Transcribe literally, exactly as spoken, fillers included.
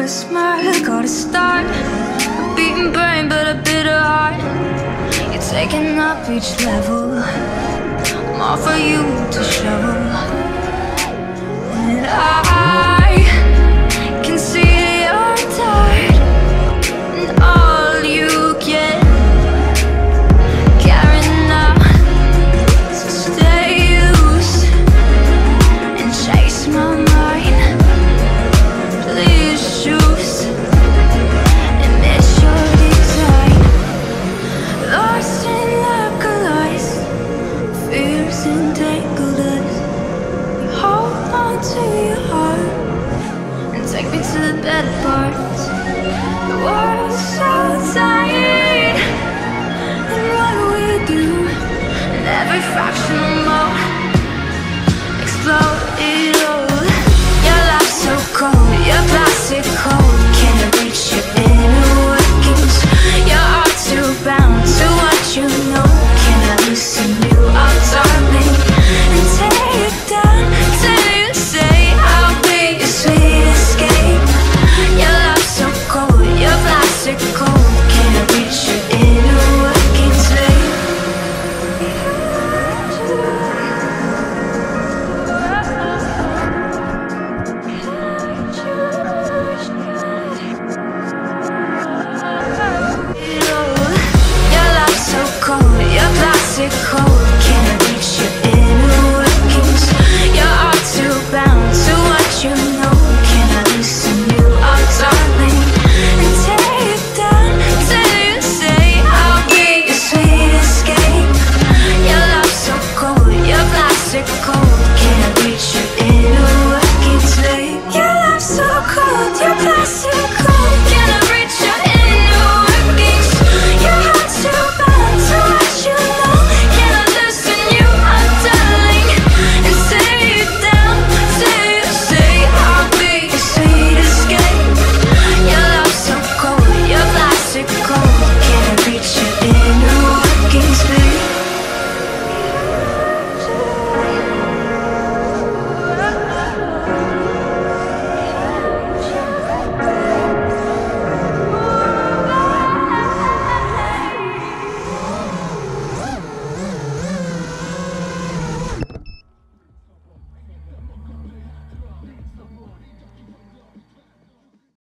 a smile, got a start. A beating brain, but a bitter heart. You're taking up each level. I'm all for you to shovel. And I can see that you're tired, and all you get carrying out. So stay loose and chase my mind. Please choose and miss your design. Lost in lack of lies, fears entangled us. You hold on to your heart and take me to the better parts. The world's so tired, and what we do, and every fraction